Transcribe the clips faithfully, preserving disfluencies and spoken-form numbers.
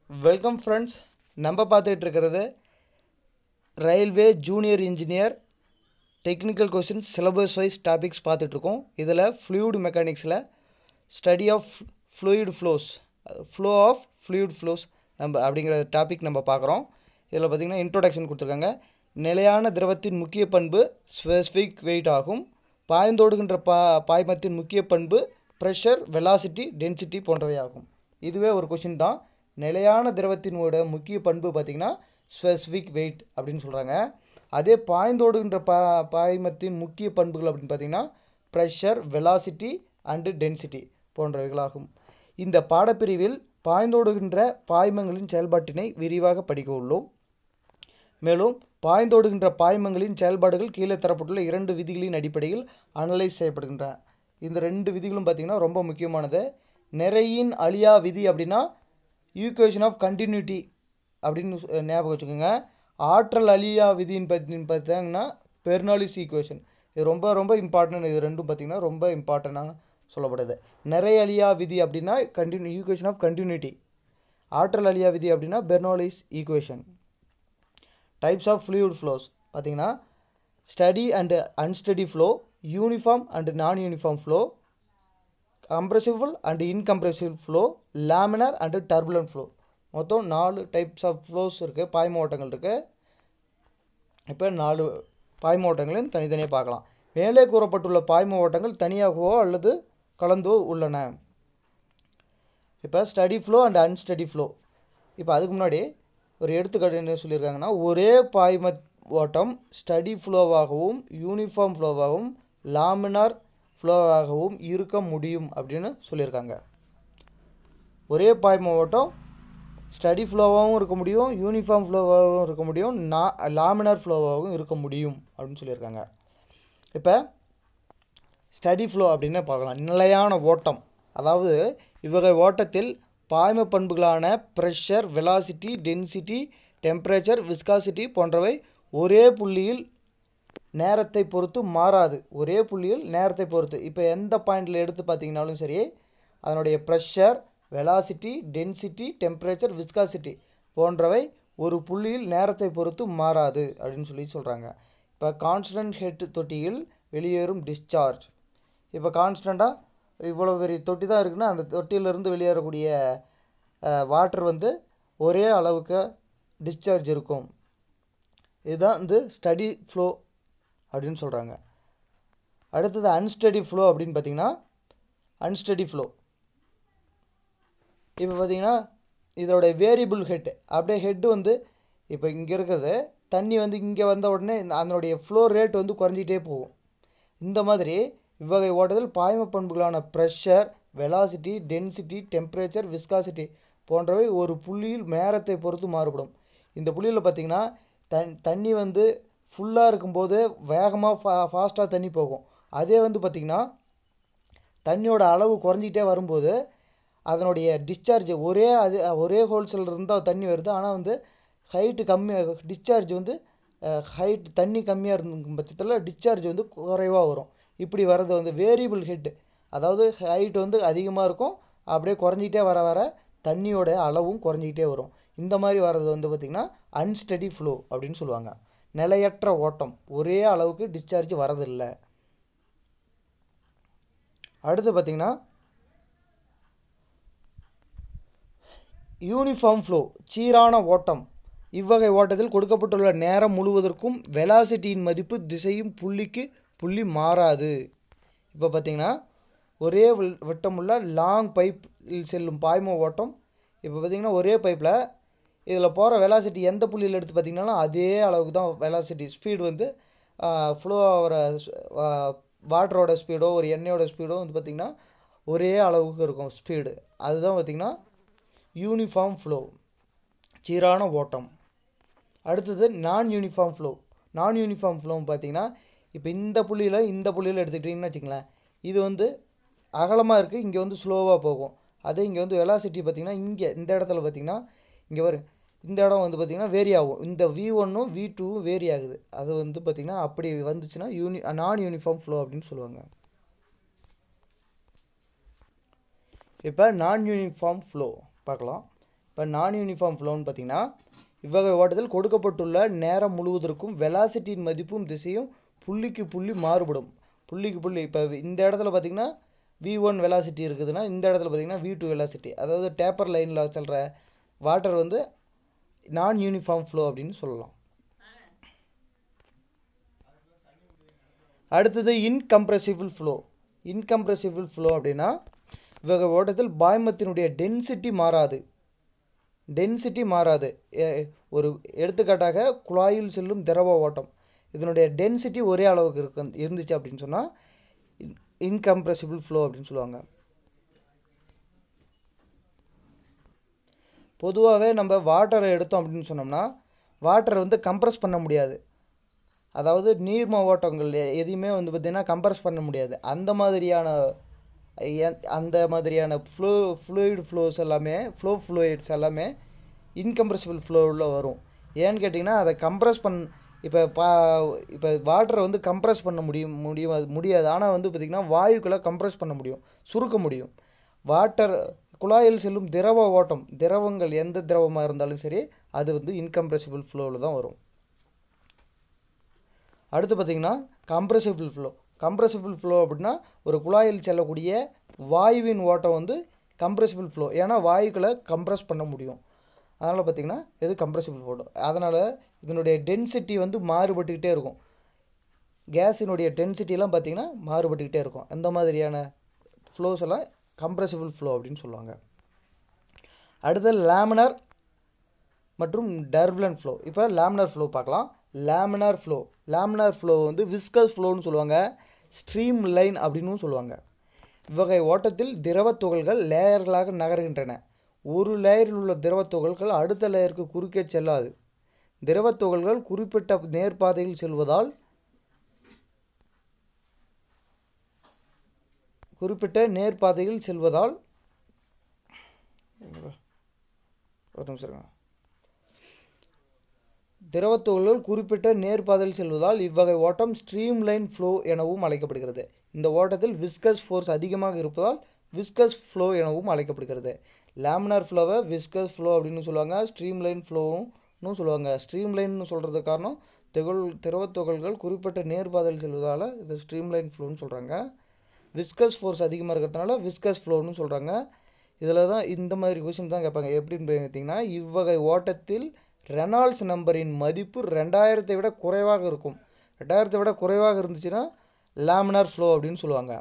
Welcome friends. நம்ம பார்த்துட்டு இருக்கிறது railway junior engineer technical questions syllabus wise topics பார்த்துட்ருக்கோம். இதில் ஃப்ளூயிட் மெக்கானிக்ஸில் study of fluid flows flow of fluid flows நம்ம அப்படிங்கிற டாபிக் நம்ம பார்க்குறோம். இதில் பார்த்திங்கன்னா இன்ட்ரோடக்ஷன் கொடுத்துருக்காங்க. நிலையான திரவத்தின் முக்கிய பண்பு ஸ்பெசிஃபிக் வெயிட் ஆகும். பாய்ந்தோடுகின்ற பா பாய்மத்தின் முக்கிய பண்பு ப்ரெஷர், வெலாசிட்டி, டென்சிட்டி போன்றவை ஆகும். இதுவே ஒரு கொஷின் தான். நிலையான திரவத்தினோட முக்கிய பண்பு பார்த்திங்கன்னா ஸ்பெசிஃபிக் வெயிட் அப்படின்னு சொல்கிறாங்க. அதே பாய்ந்தோடுகின்ற பா பாய்மத்தின் முக்கிய பண்புகள் அப்படின்னு பார்த்திங்கன்னா ப்ரெஷர், வெலாசிட்டி அண்டு டென்சிட்டி போன்றவைகளாகும். இந்த பாடப்பிரிவில் பாய்ந்தோடுகின்ற பாய்மங்களின் செயல்பாட்டினை விரிவாக படிக்க உள்ளோம். மேலும் பாய்ந்தோடுகின்ற பாய்மங்களின் செயல்பாடுகள் கீழே தரப்பட்டுள்ள இரண்டு விதிகளின் அடிப்படையில் அனலைஸ் செய்யப்படுகின்றன. இந்த ரெண்டு விதிகளும் பார்த்திங்கன்னா ரொம்ப முக்கியமானது. நிறையின் அழியா விதி அப்படின்னா ஈக்குவேஷன் ஆஃப் கண்டினியூட்டி அப்படின்னு ஞாபகம் வச்சுக்கோங்க. ஆற்றல் அழியா விதின்னு பற்றி பார்த்தாங்கன்னா பெர்னாலிஸ் ஈக்குவேஷன். இது ரொம்ப ரொம்ப இம்பார்ட்டன்ட். இது ரெண்டும் பார்த்திங்கன்னா ரொம்ப இம்பார்ட்டண்டாக சொல்லப்படுது. நிறை அழியா விதி அப்படின்னா கண்டினியூ ஈக்குவேஷன் ஆஃப் கண்டினியூட்டி. ஆற்றல் அழியா விதி அப்படின்னா Bernoulli's equation. Types of fluid flows பார்த்திங்கன்னா steady and unsteady flow, uniform and non uniform flow, compressible and incompressible flow, laminar and turbulent flow. மொத்தம் நாலு டைப்ஸ் ஆஃப் ஃப்ளோஸ் இருக்குது, பாய்ம ஓட்டங்கள் இருக்குது. இப்போ நாலு பாய்ம ஓட்டங்களையும் தனித்தனியாக பார்க்கலாம். மேலே கூறப்பட்டுள்ள பாய்ம ஓட்டங்கள் தனியாகவோ அல்லது கலந்தோ உள்ளன. இப்போ steady flow and unsteady flow. இப்போ அதுக்கு முன்னாடி ஒரு எடுத்துக்காட்டு என்ன சொல்லியிருக்காங்கன்னா, ஒரே பாய்ம ஓட்டம் ஸ்டடி ஃப்ளோவாகவும் யூனிஃபார்ம் ஃப்ளோவாகவும் லாமினார் ஃப்ளோவாகவும் இருக்க முடியும் அப்படின்னு சொல்லியிருக்காங்க. ஒரே பாய்ம ஓட்டம் ஸ்டடி ஃப்ளோவாகவும் இருக்க முடியும், யூனிஃபார்ம் ஃப்ளோவாகவும் இருக்க முடியும், நா லாமினார் ஃப்ளோவாகவும் இருக்க முடியும் அப்படின்னு சொல்லியிருக்காங்க. இப்போ ஸ்டடி ஃப்ளோ அப்படின்னு பார்க்கலாம். நிலையான ஓட்டம், அதாவது இவ்வகை ஓட்டத்தில் பாய்ம பண்புகளான pressure, velocity, density, temperature, viscosity போன்றவை ஒரே புள்ளியில் நேரத்தை பொறுத்து மாறாது. ஒரே புள்ளியில் நேரத்தை பொறுத்து இப்போ எந்த பாயிண்டில் எடுத்து பார்த்தீங்கன்னாலும் சரி, அதனுடைய pressure, velocity, density, temperature, viscosity போன்றவை ஒரு புள்ளியில் நேரத்தை பொறுத்து மாறாது அப்படின்னு சொல்லி சொல்கிறாங்க. இப்போ கான்ஸ்டன்ட் ஹெட் தொட்டியில் வெளியேறும் டிஸ்சார்ஜ். இப்போ கான்ஸ்டண்ட்டாக இவ்வளோ பெரிய தொட்டி தான் இருக்குன்னா அந்த தொட்டியிலிருந்து வெளியேறக்கூடிய வாட்டர் வந்து ஒரே அளவுக்கு டிஸ்சார்ஜ் இருக்கும். இதுதான் வந்து ஸ்டடி ஃப்ளோ அப்படின்னு சொல்கிறாங்க. அடுத்தது அன்ஸ்டடி ஃப்ளோ அப்படின்னு பார்த்திங்கன்னா அன்ஸ்டடி ஃப்ளோ. இப்போ பார்த்திங்கன்னா இதோட வேரியபிள் ஹெட், அப்படியே ஹெட்டு வந்து இப்போ இங்கே இருக்கிறது தண்ணி வந்து இங்கே வந்த உடனே அதனுடைய ஃப்ளோ ரேட் வந்து குறைஞ்சிட்டே போகும். இந்த மாதிரி இவ்வகை ஓட்டத்தில் பாய்ம பண்புகளான pressure, velocity, density, temperature, viscosity போன்றவை ஒரு புள்ளியில் நேரத்தை பொறுத்து மாறுபடும். இந்த புள்ளியில் பார்த்திங்கன்னா தண் தண்ணி வந்து ஃபுல்லாக இருக்கும்போது வேகமாக ஃபா ஃபாஸ்ட்டாக தண்ணி போகும். அதே வந்து பார்த்திங்கன்னா தண்ணியோட அளவு குறைஞ்சிக்கிட்டே வரும்போது அதனுடைய டிஸ்சார்ஜ் ஒரே அது ஒரே ஹோல்ஸில் இருந்தால் தண்ணி வருது, ஆனால் வந்து ஹைட்டு கம்மியாக டிஸ்சார்ஜ் வந்து ஹைட் தண்ணி கம்மியாக இருக்கும் பட்சத்தில் டிஸ்சார்ஜ் வந்து குறைவாக வரும். இப்படி வர்றது வந்து வேரியபிள் ஹெட், அதாவது ஹைட் வந்து அதிகமாக இருக்கும், அப்படியே குறைஞ்சிக்கிட்டே வர வர தண்ணியோட அளவும் குறைஞ்சிக்கிட்டே வரும். இந்த மாதிரி வர்றது வந்து பார்த்திங்கன்னா அன்ஸ்டடி ஃப்ளோ அப்படின்னு சொல்லுவாங்க. நிலையற்ற ஓட்டம், ஒரே அளவுக்கு டிஸ்சார்ஜ் வரதில்லை. அடுத்து பார்த்திங்கன்னா யூனிஃபார்ம் ஃப்ளோ, சீரான ஓட்டம். இவ்வகை ஓட்டத்தில் கொடுக்கப்பட்டுள்ள நேரம் முழுவதற்கும் வெலாசிட்டியின் மதிப்பு திசையும் புள்ளிக்கு புள்ளி மாறாது. இப்போ பார்த்திங்கன்னா ஒரே விட்டமுள்ள லாங் பைப்பில் செல்லும் பாய்ம ஓட்டம். இப்போ பார்த்திங்கன்னா ஒரே பைப்பில் இதில் போகிற வெலாசிட்டி எந்த புள்ளியில் எடுத்து பார்த்திங்கன்னா அதே அளவுக்கு தான் வெலாசிட்டி ஸ்பீடு வந்து ஃப்ளோ ஆகிற வாட்டரோட ஸ்பீடோ ஒரு எண்ணெயோட ஸ்பீடோ வந்து பார்த்திங்கன்னா ஒரே அளவுக்கு இருக்கும் ஸ்பீடு. அதுதான் பார்த்திங்கன்னா யூனிஃபார்ம் ஃப்ளோ, சீரான ஓட்டம். அடுத்தது non uniform flow. Non uniform ஃப்ளோன்னு பார்த்திங்கன்னா இப்போ இந்த புள்ளியில் இந்த புள்ளியில் எடுத்துக்கிட்டிங்கன்னு வச்சுங்களேன், இது வந்து அகலமாக இருக்குது, இங்கே வந்து ஸ்லோவாக போகும். அதே இங்கே வந்து வெலாசிட்டி பார்த்திங்கன்னா இங்கே இந்த இடத்துல பார்த்திங்கன்னா இங்கே வரும், இந்த இடம் வந்து பார்த்திங்கன்னா வேரி ஆகும். இந்த வி ஒன்னும் வி டூவும் வேரி ஆகுது. அது வந்து பார்த்திங்கன்னா அப்படி வந்துச்சுன்னா யூனி நான் யூனிஃபார்ம் ஃப்ளோ அப்படின்னு சொல்லுவாங்க. இப்போ நான் யூனிஃபார்ம் ஃப்ளோ பார்க்கலாம். இப்போ நான் யூனிஃபார்ம் ஃப்ளோன்னு பார்த்திங்கன்னா இவ்வகை ஓட்டத்தில் கொடுக்கப்பட்டுள்ள நேரம் முழுவதற்கும் வெலாசிட்டியின் மதிப்பும் திசையும் புள்ளிக்கு புள்ளி மாறுபடும். புள்ளிக்கு புள்ளி இப்போ இந்த இடத்துல பார்த்திங்கன்னா வி ஒன் வெலாசிட்டி இருக்குதுன்னா இந்த இடத்துல பார்த்திங்கன்னா வி டூ வெலாசிட்டி, அதாவது டேப்பர் லைனில் சொல்கிற வாட்டர் வந்து நான் யூனிஃபார்ம் ஃப்ளோ அப்படின்னு சொல்லலாம். அடுத்தது இன்கம்ப்ரெசிபிள் ஃப்ளோ. இன்கம்ப்ரெசிபிள் ஃப்ளோ அப்படின்னா இவ்வகை ஓட்டத்தில் பாய்மத்தினுடைய டென்சிட்டி மாறாது. டென்சிட்டி மாறாது. ஒரு எடுத்துக்காட்டாக குழாயில் செல்லும் திரவ ஓட்டம், இதனுடைய டென்சிட்டி ஒரே அளவுக்கு இருக்கு இருந்துச்சு அப்படின்னு சொன்னால் இன்கம்ப்ரெசிபிள் ஃப்ளோ அப்படின்னு சொல்லுவாங்க. பொதுவாகவே நம்ம வாட்டரை எடுத்தோம் அப்படின்னு சொன்னோம்னா வாட்டரை வந்து கம்ப்ரெஸ் பண்ண முடியாது. அதாவது நீர்ம ஓட்டங்கள் எதையுமே வந்து பார்த்திங்கன்னா கம்ப்ரெஸ் பண்ண முடியாது. அந்த மாதிரியான அந்த மாதிரியான ஃப்ளோ ஃப்ளூயிட் ஃப்ளோஸ் எல்லாமே ஃப்ளோ ஃப்ளூயிட்ஸ் எல்லாமே இன்கம்ப்ரெசிபிள் ஃப்ளோவில் வரும். ஏன்னு கேட்டிங்கன்னா அதை கம்ப்ரெஸ் பண் இப்போ பா இப்போ வாட்டரை வந்து கம்ப்ரெஸ் பண்ண முடியும் முடியும் முடியாது ஆனால் வந்து பார்த்திங்கன்னா வாயுக்களை கம்ப்ரெஸ் பண்ண முடியும், சுருக்க முடியும். வாட்டர் குழாயில் செல்லும் திரவ ஓட்டம், திரவங்கள் எந்த திரவமாக இருந்தாலும் சரி அது வந்து இன்கம்ப்ரெசிபிள் ஃப்ளோவில் தான் வரும். அடுத்து பார்த்திங்கன்னா கம்ப்ரெசிபிள் ஃப்ளோ. கம்ப்ரெசிபிள் ஃப்ளோ அப்படின்னா ஒரு குழாயில் செல்லக்கூடிய வாயுவின் ஓட்டம் வந்து கம்ப்ரெசிபிள் ஃப்ளோ, ஏன்னா வாயுக்களை கம்ப்ரெஸ் பண்ண முடியும். அதனால் பார்த்திங்கன்னா இது கம்ப்ரெசிபிள் ஃப்ளோ. அதனால் இதனுடைய டென்சிட்டி வந்து மாறுபட்டுக்கிட்டே இருக்கும். கேஸினுடைய டென்சிட்டிலாம் பார்த்திங்கன்னா மாறுபட்டுக்கிட்டே இருக்கும். அந்த மாதிரியான ஃப்ளோஸ் எல்லாம் கம்ப்ரெசிபிள் ஃப்ளோ அப்படின்னு சொல்லுவாங்க. அடுத்து லேமினார் மற்றும் டர்புலன்ட் ஃப்ளோ. இப்போ லேமினார் ஃப்ளோ பார்க்கலாம். லேமினார் ஃப்ளோ லேமினார் ஃப்ளோ வந்து விஸ்கஸ் ஃப்ளோன்னு சொல்லுவாங்க, ஸ்ட்ரீம் லைன் அப்படின்னு சொல்லுவாங்க. இவ்வகை ஓட்டத்தில் திரவ துகள்கள் லேயர்களாக நகர்கின்றன. ஒரு லேயரில் உள்ள திரவ துகள்கள் அடுத்த லேயருக்கு குறுக்கே செல்லாது. திரவ துகள்கள் குறிப்பிட்ட நேர்பாதையில் செல்வதால் குறிப்பிட்ட நேர்பாதையில் செல்வதால் ஒரு நிமிஷம் திரவ துகள்கள் குறிப்பிட்ட நேர்பாதையில் செல்வதால் இவ்வகை ஓட்டம் ஸ்ட்ரீம் லைன் ஃப்ளோ எனவும் அழைக்கப்படுகிறது. இந்த ஓட்டத்தில் விஸ்கஸ் ஃபோர்ஸ் அதிகமாக இருப்பதால் விஸ்கஸ் ஃப்ளோ எனவும் அழைக்கப்படுகிறது. லேமினார் ஃப்ளோவை விஸ்கஸ் ஃப்ளோ அப்படின்னு சொல்லுவாங்க, ஸ்ட்ரீம் லைன் ஃப்ளோவும் சொல்லுவாங்க. ஸ்ட்ரீம் லைன்னு சொல்கிறது காரணம் துகள் திரவ துகள்கள் குறிப்பிட்ட நேர்பாதையில் செல்வதால் இது ஸ்ட்ரீம் லைன் ஃப்ளோன்னு சொல்கிறாங்க. விஸ்கஸ் ஃபோர்ஸ் அதிகமாக இருக்கிறதுனால விஸ்கஸ் ஃப்ளோன்னு சொல்கிறாங்க. இதில் தான் இந்த மாதிரி கொஸ்டின் தான் கேட்பாங்க. எப்படின்னு பார்த்தீங்கன்னா இவ்வகை ஓட்டத்தில் ரெனால்ட்ஸ் நம்பரின் மதிப்பு ரெண்டாயிரத்தை விட குறைவாக இருக்கும். ரெண்டாயிரத்தை விட குறைவாக இருந்துச்சுன்னா லேமினார் ஃப்ளோ அப்படின்னு சொல்லுவாங்க.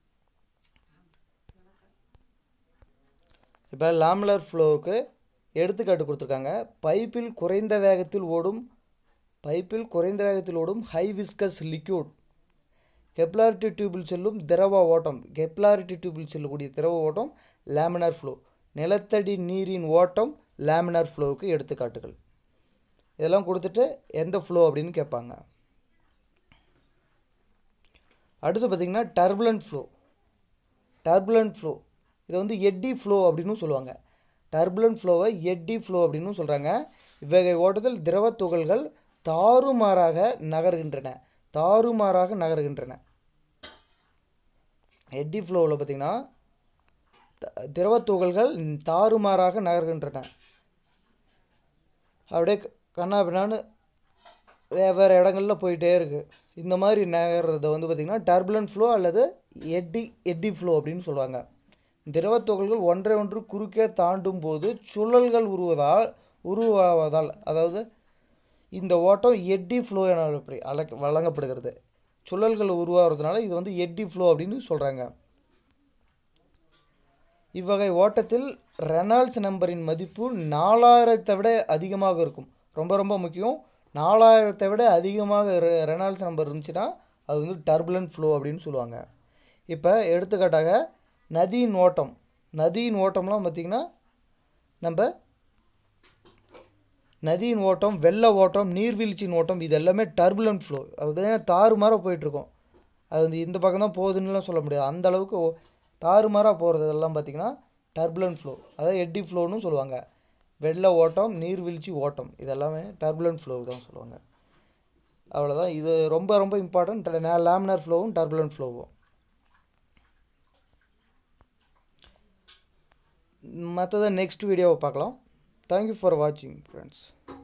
இப்போ லேமினார் ஃப்ளோவுக்கு எடுத்துக்காட்டு கொடுத்துருக்காங்க. பைப்பில் குறைந்த வேகத்தில் ஓடும் பைப்பில் குறைந்த வேகத்தில் ஓடும் ஹை விஸ்கஸ் லிக்யூட். கெப்லாரிட்டி டியூபில் செல்லும் திரவ ஓட்டம் கெப்லாரிட்டி டியூபில் செல்லக்கூடிய திரவ ஓட்டம் லேமினார் ஃப்ளோ. நிலத்தடி நீரின் ஓட்டம் லேமினார் ஃப்ளோவுக்கு எடுத்துக்காட்டுகள். இதெல்லாம் கொடுத்துட்டு எந்த ஃப்ளோ அப்படின்னு கேட்பாங்க. அடுத்து பார்த்திங்கன்னா டர்புலன்ட் ஃப்ளோ. டர்புலன்ட் ஃப்ளோ இதை வந்து எட்டி ஃப்ளோ அப்படின்னு சொல்லுவாங்க. டர்புலன்ட் ஃப்ளோவை எட்டி ஃப்ளோ அப்படின்னு சொல்கிறாங்க. இவ்வகை ஓட்டத்தில் திரவ துகள்கள் தாறுமாறாக நகர்கின்றன தாறுமாறாக நகர்கின்றன எட்டி ஃப்ளோவில் பார்த்திங்கன்னா திரவ துகள்கள் தாறுமாறாக நகர்கின்றன. அப்படியே கண்ணா பின்னான்னு வேறு இடங்களில் போயிட்டே இருக்குது. இந்த மாதிரி நகர்றதை வந்து பார்த்திங்கன்னா டர்புலன்ட் ஃப்ளோ அல்லது எட்டி எட்டி ஃப்ளோ அப்படின்னு சொல்லுவாங்க. திரவ துகள்கள் ஒன்றை ஒன்று குறுக்கே தாண்டும் போது சுழல்கள் உருவதால் உருவாவதால் அதாவது இந்த ஓட்டம் எட்டி ஃப்ளோ என அழைக்க வழங்கப்படுகிறது. சுழல்கள் உருவாகிறதுனால இது வந்து எட்டி ஃப்ளோ அப்படின்னு சொல்கிறாங்க. இவ்வகை ஓட்டத்தில் ரெனால்ட்ஸ் நம்பரின் மதிப்பு நாலாயிரத்தை விட அதிகமாக இருக்கும். ரொம்ப ரொம்ப முக்கியம். நாலாயிரத்தை விட அதிகமாக ரெனால்ட்ஸ் நம்பர் இருந்துச்சுன்னா அது வந்து டர்புலன்ட் ஃப்ளோ அப்படின்னு சொல்லுவாங்க. இப்போ எடுத்துக்காட்டாக நதியின் ஓட்டம் நதியின் ஓட்டம்லாம் பார்த்திங்கன்னா நம்ம நதியின் ஓட்டம், வெள்ள ஓட்டம், நீர்வீழ்ச்சியின் ஓட்டம் இது எல்லாமே டர்புலன்ட் ஃப்ளோ. அது தாறுமாறாக போயிட்டுருக்கோம். அது வந்து இந்த பக்கம் தான் போகுதுன்னுலாம் சொல்ல முடியாது. அந்த அளவுக்கு தாறுமாறாக போகிறதெல்லாம் பார்த்திங்கன்னா டர்புலன்ட் ஃப்ளோ, அதாவது எட்டி ஃப்ளோன்னு சொல்லுவாங்க. வெள்ள ஓட்டம், நீர்வீழ்ச்சி ஓட்டம் இதெல்லாமே டர்புலன்ட் ஃப்ளோ தான் சொல்லுவாங்க. அவ்வளோதான். இது ரொம்ப ரொம்ப இம்பார்ட்டன்ட். லேமினார் ஃப்ளோவும் டர்புலன்ட் ஃப்ளோவும். மற்றதை நெக்ஸ்ட் வீடியோவை பார்க்கலாம். தேங்க்யூ ஃபார் வாட்சிங் ஃப்ரெண்ட்ஸ்.